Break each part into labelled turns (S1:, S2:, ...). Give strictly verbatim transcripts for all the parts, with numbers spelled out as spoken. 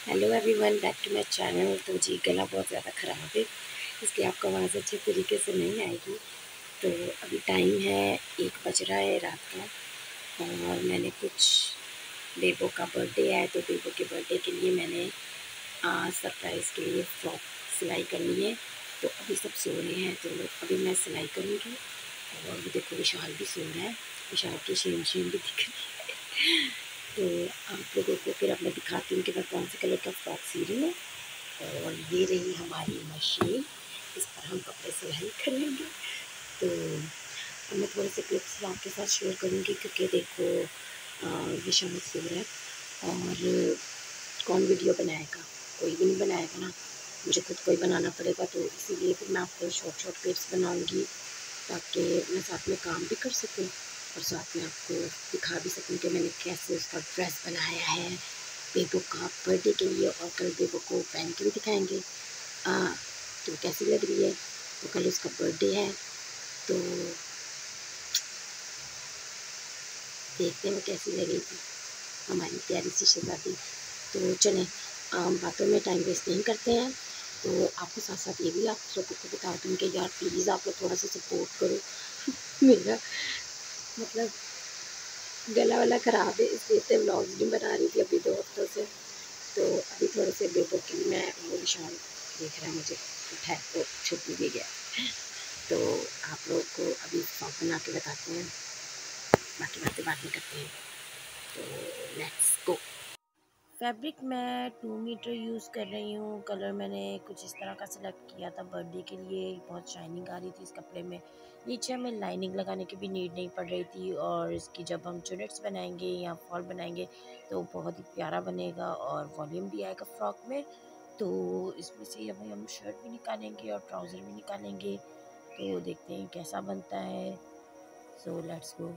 S1: Hello everyone, back to my channel. तो जी गला बहुत ज़्यादा ख़राब है, इसलिए आपको आवाज़ अच्छे तरीके से नहीं आएगी। तो अभी टाइम है एक बज रहा है रात का, और मैंने कुछ बेबो का बर्थडे है, तो बेबो के बर्थडे के लिए मैंने सरप्राइज़ के लिए फ्रॉक सिलाई करनी है। तो अभी सब सो रहे हैं, तो अभी मैं सिलाई करूँगी। और अभी देखो विशाल भी सो रहा है, विशाल की शेम शेम भी दिख रही है। तो आप लोगों को फिर अब मैं दिखाती हूँ कि मैं कौन से कलर का फ्रॉक सी रही हूँ। और ये रही हमारी मशीन, इस पर हम कपड़े सिलाई करेंगे। तो अब मैं थोड़े से क्लिप्स आपके साथ शेयर करूँगी, क्योंकि देखो विशाल सो रहा है और कौन वीडियो बनाएगा, कोई भी नहीं बनाएगा ना, मुझे खुद को ही बनाना पड़ेगा। तो इसीलिए फिर मैं आपको शॉर्ट शॉर्ट क्लिप्स बनाऊँगी, ताकि मैं साथ में काम भी कर सकूँ और साथ में आपको दिखा भी सकूँ कि मैंने कैसे उसका ड्रेस बनाया है बेबो का बर्थडे के लिए। और कल बेबो को पहन के भी दिखाएंगे आ, तो कैसी लग रही है। तो कल उसका बर्थडे है, तो देखते हैं कैसी लगेगी हमारी प्यारी सी शहजादी। तो चलें, बातों में टाइम वेस्ट नहीं करते हैं। तो आपको साथ साथ ये भी आप लोगों को बता दूँ कि यार प्लीज़ आप लोग थोड़ा सा सपोर्ट करो। मेरा मतलब गला वाला ख़राब है, इसलिए इतने व्लॉग्स नहीं बना रही थी अभी दो हफ्तों से। तो अभी थोड़े से बेबो की मैं वो विशाल देख रहा है, मुझे उठाए तो छुप भी गया। तो आप लोग को अभी फ्रॉक बना के बताते हैं, बाकी बातें बाद में करते हैं। तो लेट्स गो। फैब्रिक मैं टू मीटर यूज़ कर रही हूँ। कलर मैंने कुछ इस तरह का सिलेक्ट किया था बर्थडे के लिए, बहुत शाइनिंग आ रही थी इस कपड़े में। नीचे हमें लाइनिंग लगाने की भी नीड नहीं पड़ रही थी, और इसकी जब हम चुनेट्स बनाएंगे या फॉल बनाएंगे तो बहुत ही प्यारा बनेगा और वॉल्यूम भी आएगा फ्रॉक में। तो इसमें से अभी हम शर्ट भी निकालेंगे और ट्राउज़र भी निकालेंगे, तो देखते हैं कैसा बनता है। So let's go.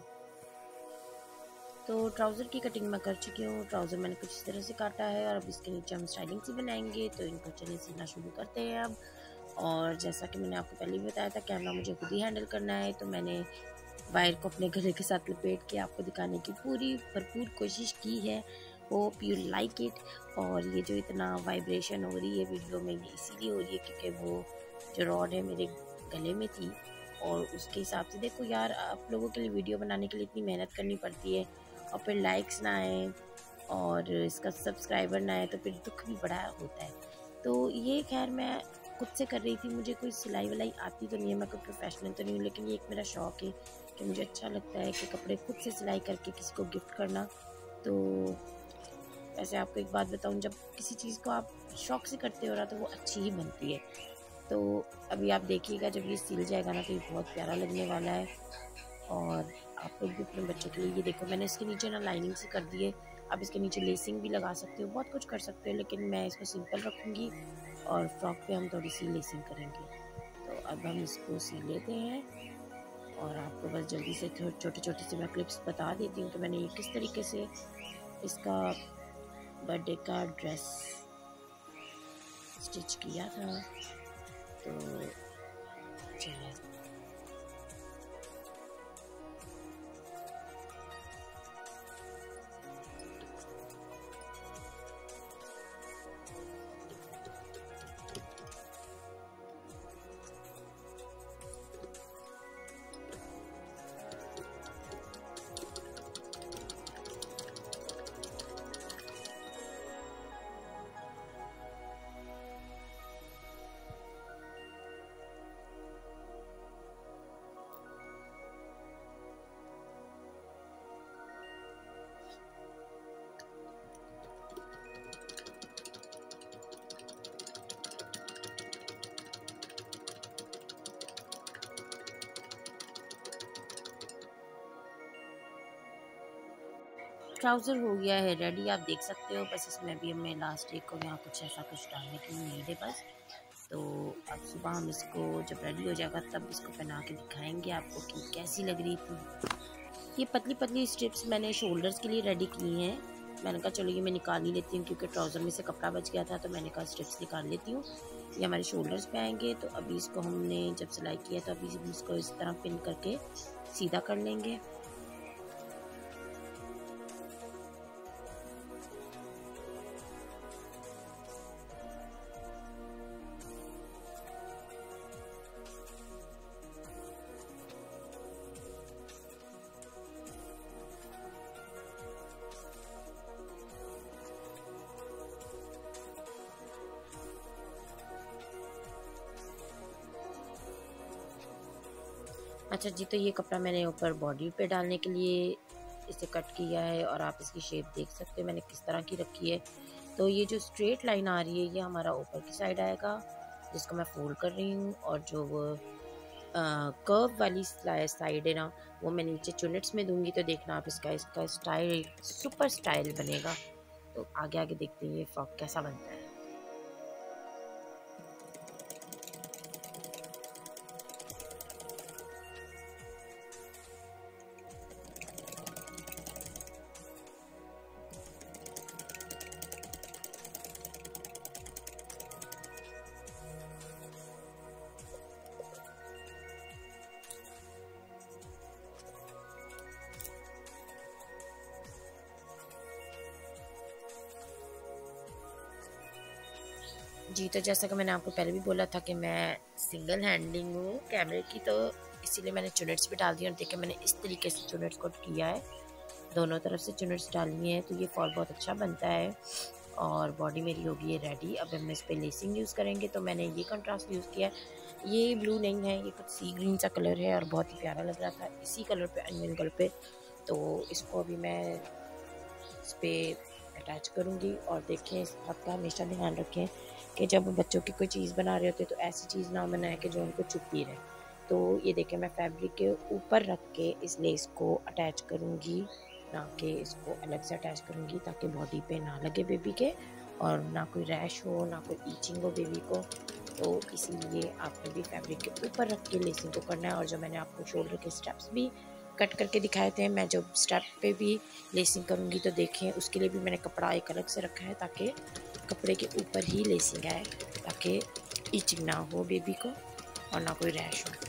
S1: तो ट्राउज़र की कटिंग मैं कर चुकी हूँ। ट्राउज़र मैंने कुछ इस तरह से काटा है, और अब इसके नीचे हम स्टाइलिंग सी बनाएंगे। तो इनको चलिए सीना शुरू करते हैं अब। और जैसा कि मैंने आपको पहले भी बताया था, कैमरा मुझे खुद ही हैंडल करना है, तो मैंने वायर को अपने गले के साथ लपेट के आपको दिखाने की पूरी भरपूर कोशिश की है। Hope you like it. और ये जो इतना वाइब्रेशन हो रही है वीडियो में, ये इसीलिए हो रही है क्योंकि वो जो रॉड है मेरे गले में थी, और उसके हिसाब से देखो यार, आप लोगों के लिए वीडियो बनाने के लिए इतनी मेहनत करनी पड़ती है, और फिर लाइक्स ना आए और इसका सब्सक्राइबर ना आए, तो फिर दुख भी बड़ा होता है। तो ये खैर मैं खुद से कर रही थी, मुझे कोई सिलाई वलाई आती तो नहीं है, मैं कोई प्रोफेशनल तो नहीं हूँ, लेकिन ये एक मेरा शौक़ है कि मुझे अच्छा लगता है कि कपड़े खुद से सिलाई करके किसी को गिफ्ट करना। तो वैसे आपको एक बात बताऊँ, जब किसी चीज़ को आप शौक़ से करते हो ना, तो वो अच्छी ही बनती है। तो अभी आप देखिएगा, जब ये सिल जाएगा ना, तो ये बहुत प्यारा लगने वाला है। और आप लोग भी अपने बच्चों के लिए, ये देखो मैंने इसके नीचे ना लाइनिंग सी कर दी है। आप इसके नीचे लेसिंग भी लगा सकते हो, बहुत कुछ कर सकते हो, लेकिन मैं इसको सिंपल रखूँगी और फ्रॉक पे हम थोड़ी सी लेसिंग करेंगे। तो अब हम इसको सी लेते हैं, और आपको बस जल्दी से छोटे छोटे से मैं क्लिप्स बता देती हूँ कि मैंने ये किस तरीके से इसका बर्थडे का ड्रेस स्टिच किया था। तो चलिए, ट्राउज़र हो गया है रेडी, आप देख सकते हो। बस इसमें अभी हमें लास्ट एक को यहाँ कुछ ऐसा कुछ डालने की नीड है बस। तो अब सुबह हम इसको जब रेडी हो जाएगा, तब इसको पहना के दिखाएंगे आपको कि कैसी लग रही थी। ये पतली पतली स्ट्रिप्स मैंने शोल्डर्स के लिए रेडी की हैं। मैंने कहा चलो ये मैं निकाल ही लेती हूँ, क्योंकि ट्राउज़र में से कपड़ा बच गया था, तो मैंने कहा स्ट्रिप्स निकाल लेती हूँ। ये हमारे शोल्डर्स पे आएंगे। तो अभी इसको हमने जब सिलाई किया, तो अभी इसको इस तरह पिन करके सीधा कर लेंगे।
S2: अच्छा जी, तो ये कपड़ा मैंने ऊपर बॉडी पे डालने के लिए इसे कट किया है और आप इसकी शेप देख सकते हैं मैंने किस तरह की रखी है। तो ये जो स्ट्रेट लाइन आ रही है ये हमारा ऊपर की साइड आएगा, जिसको मैं फोल्ड कर रही हूँ, और जो वो कर्व वाली साइड है ना, वो मैं नीचे चुनेट्स में दूंगी। तो देखना आप इसका इसका स्टाइल सुपर स्टाइल बनेगा। तो आगे आगे देखते हैं ये फ्रॉक कैसा बनता है। जी, तो जैसा कि मैंने आपको पहले भी बोला था कि मैं सिंगल हैंडलिंग हूँ कैमरे की, तो इसीलिए मैंने चुनेट्स भी डाल दी। और देखिए मैंने इस तरीके से चुनेट्स को किया है, दोनों तरफ से चुनेट्स डालनी है, तो ये फॉल बहुत अच्छा बनता है। और बॉडी मेरी होगी ये रेडी। अब हम इस पर लेसिंग यूज़ करेंगे, तो मैंने ये कंट्रास्ट यूज़ किया है। ये ब्लू नहीं है, ये कुछ सी ग्रीन सा कलर है और बहुत ही प्यारा लग रहा था इसी कलर पे, अनियन कलर पे। तो इसको अभी मैं इस पर अटैच करूँगी। और देखें इस बात का हमेशा ध्यान रखें कि जब बच्चों की कोई चीज़ बना रहे होते तो ऐसी चीज़ ना बनाए कि जो उनको चुभती रहे। तो ये देखें मैं फैब्रिक के ऊपर रख के इस लेस को अटैच करूँगी, ना कि इसको अलग से अटैच करूँगी ताकि बॉडी पे ना लगे बेबी के, और ना कोई रैश हो ना कोई ईचिंग हो बेबी को। तो इसीलिए आपने भी फैब्रिक के ऊपर रख के लेसिंग को करना है। और जो मैंने आपको शोल्डर के स्टेप्स भी कट करके दिखाए थे, मैं जब स्टेप पे भी लेसिंग करूँगी तो देखें उसके लिए भी मैंने कपड़ा एक अलग से रखा है ताकि कपड़े के ऊपर ही लेसिंग आए, ताकि ईचिंग ना हो बेबी को और ना कोई रैश हो।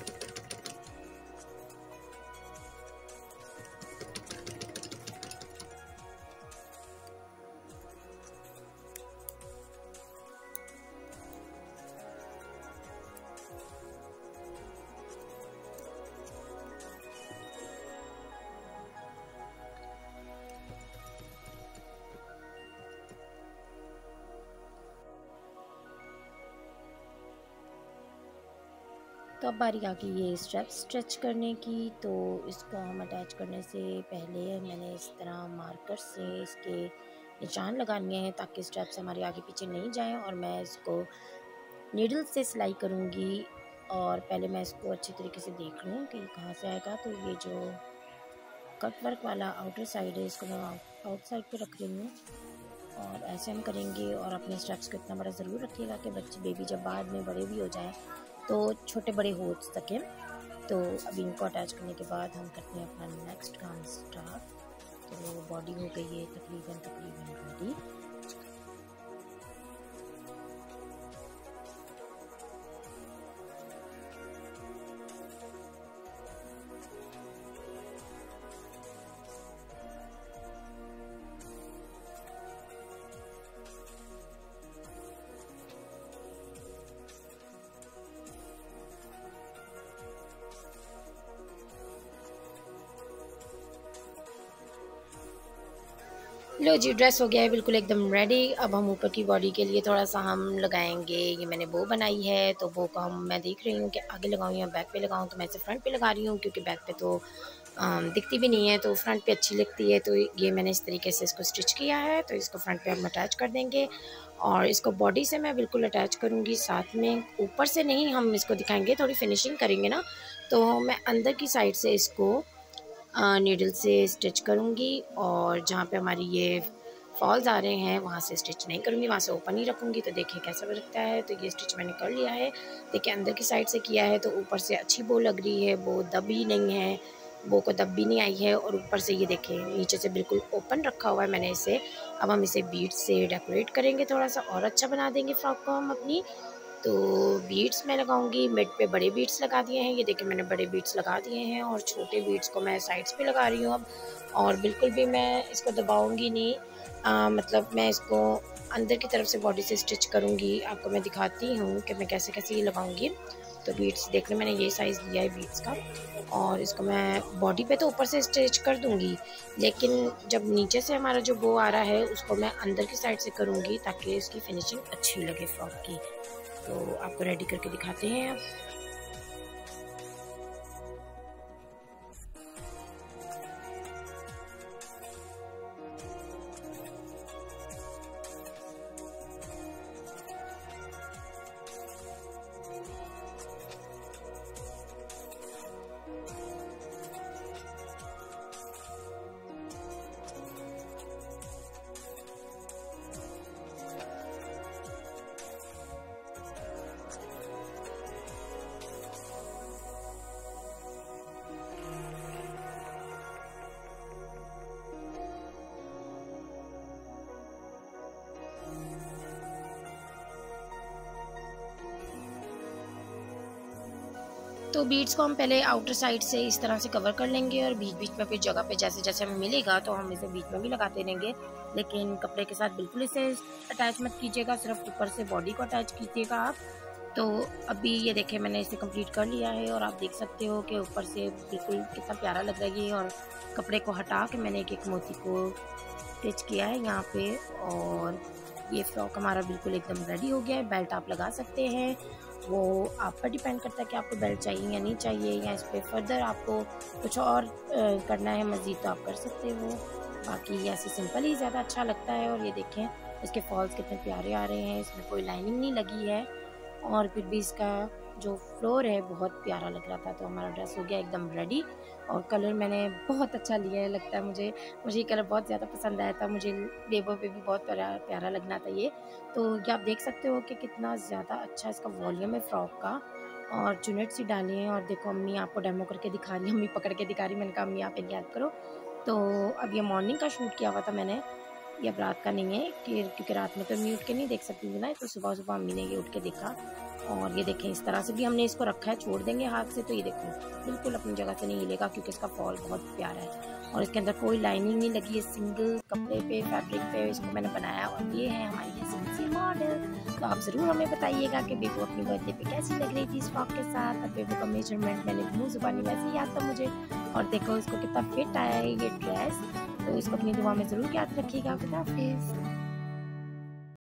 S2: तो अब बारी आ गई ये स्ट्रेप स्ट्रेच करने की। तो इसको हम अटैच करने से पहले मैंने इस तरह मार्कर से इसके निशान लगाने हैं ताकि स्ट्रेप्स हमारे आगे पीछे नहीं जाएं। और मैं इसको नीडल से सिलाई करूँगी, और पहले मैं इसको अच्छी तरीके से देख लूँ कि कहाँ से आएगा। तो ये जो कट वर्क वाला आउटर साइड है इसको मैं आउट साइड पे रख रही हूँ, और ऐसे हम करेंगे। और अपने स्टेप्स को इतना बड़ा ज़रूर रखिएगा कि बच्चे बेबी जब बाद में बड़े भी हो जाए तो छोटे बड़े हो सकें। तो अभी इनको अटैच करने के बाद हम करते हैं अपना नेक्स्ट काम स्टार्ट। तो बॉडी हो गई है तकरीबन तकरीबन रेडी। लो जी, ड्रेस हो गया है बिल्कुल एकदम रेडी। अब हम ऊपर की बॉडी के लिए थोड़ा सा हम लगाएंगे। ये मैंने बो बनाई है, तो बो को हम मैं देख रही हूँ कि आगे लगाऊँ या बैक पे लगाऊँ। तो मैं इसे फ्रंट पे लगा रही हूँ क्योंकि बैक पे तो आम, दिखती भी नहीं है, तो फ्रंट पे अच्छी लगती है। तो ये मैंने इस तरीके से इसको स्टिच किया है। तो इसको फ्रंट पे हम अटैच कर देंगे, और इसको बॉडी से मैं बिल्कुल अटैच करूँगी साथ में। ऊपर से नहीं हम इसको दिखाएंगे, थोड़ी फिनिशिंग करेंगे ना, तो मैं अंदर की साइड से इसको नीडल से स्टिच करूँगी। और जहाँ पे हमारी ये फॉल्स आ रहे हैं वहाँ से स्टिच नहीं करूँगी, वहाँ से ओपन ही रखूँगी। तो देखिए कैसा लगता है। तो ये स्टिच मैंने कर लिया है। देखिए अंदर की साइड से किया है तो ऊपर से अच्छी बो लग रही है, बो दबी नहीं है, बो को दब भी नहीं आई है। और ऊपर से ये देखिए नीचे से बिल्कुल ओपन रखा हुआ है मैंने इसे। अब हम इसे बीड्स से डेकोरेट करेंगे, थोड़ा सा और अच्छा बना देंगे फ्रॉक को हम अपनी। तो बीड्स मैं लगाऊंगी, मिड पे बड़े बीड्स लगा दिए हैं। ये देखिए मैंने बड़े बीड्स लगा दिए हैं, और छोटे बीड्स को मैं साइड्स पे लगा रही हूँ अब। और बिल्कुल भी मैं इसको दबाऊंगी नहीं, आ, मतलब मैं इसको अंदर की तरफ से बॉडी से स्टिच करूँगी। आपको मैं दिखाती हूँ कि मैं कैसे कैसे ये लगाऊंगी। तो बीड्स देख लें, मैंने ये साइज़ लिया है बीड्स का, और इसको मैं बॉडी पे तो ऊपर से स्टिच कर दूँगी, लेकिन जब नीचे से हमारा जो बो आ रहा है उसको मैं अंदर की साइड से करूँगी ताकि इसकी फिनिशिंग अच्छी लगे फ्रॉक की। तो आपको रेडी करके दिखाते हैं। तो बीड्स को हम पहले आउटर साइड से इस तरह से कवर कर लेंगे और बीच बीच में फिर जगह पे जैसे जैसे हमें मिलेगा तो हम इसे बीच में भी लगाते रहेंगे, लेकिन कपड़े के साथ बिल्कुल इसे अटैच मत कीजिएगा, सिर्फ ऊपर से बॉडी को अटैच कीजिएगा आप। तो अभी ये देखें मैंने इसे कंप्लीट कर लिया है और आप देख सकते हो कि ऊपर से बिल्कुल कितना प्यारा लग रहा है ये। और कपड़े को हटा के मैंने एक एक मोती को स्टिच किया है यहाँ पे, और ये फ्रॉक हमारा बिल्कुल एकदम रेडी हो गया है। बेल्ट आप लगा सकते हैं, वो आप पर डिपेंड करता है कि आपको बेल्ट चाहिए या नहीं चाहिए, या इस पर फर्दर आपको कुछ और करना है मज़ीद तो आप कर सकते हो। बाकी ऐसे सिंपल ही ज़्यादा अच्छा लगता है। और ये देखें इसके फॉल्स कितने प्यारे आ रहे हैं, इसमें कोई लाइनिंग नहीं लगी है और फिर भी इसका जो फ्लोर है बहुत प्यारा लग रहा था। तो हमारा ड्रेस हो गया एकदम रेडी। और कलर मैंने बहुत अच्छा लिया है, लगता है मुझे मुझे ये कलर बहुत ज़्यादा पसंद आया था, मुझे बेबो पे भी बहुत प्यारा प्यारा लगना था ये। तो ये आप देख सकते हो कि कितना ज़्यादा अच्छा इसका वॉल्यूम है फ्रॉक का। और चुनेट सी डाली है और देखो अम्मी आपको डेमो करके दिखा रही, अम्मी पकड़ के दिखा रही। मैंने कहा अम्मी आप मेरी हेल्प करो। तो अब ये मॉर्निंग का शूट किया हुआ था मैंने, ये अब रात का नहीं है कि क्योंकि रात में तो अम्मी उठ के नहीं देख सकती थी ना, तो सुबह सुबह अम्मी ने ये उठ के देखा। और ये देखें इस तरह से भी हमने इसको रखा है, छोड़ देंगे हाथ से तो ये देखो बिल्कुल अपनी जगह से नहीं हिलेगा क्योंकि इसका फॉल बहुत प्यारा है। और इसके अंदर कोई लाइनिंग नहीं लगी है, सिंगल कपड़े पे फैब्रिक पे इसको मैंने बनाया। और ये है हमारी ऐसी मॉडल। तो आप ज़रूर हमें बताइएगा कि बेबू अपनी बर्थडे पे कैसी लग रही थी इस फ्रॉक के साथ। अब बेबू का मेजरमेंट मैंने मुँह ज़ुबानी वैसे ही याद था मुझे। और देखो इसको कितना फिट आया है ये ड्रेस। तो इसको अपनी दुआ में ज़रूर याद रखिएगा। खुदा हाफिज़।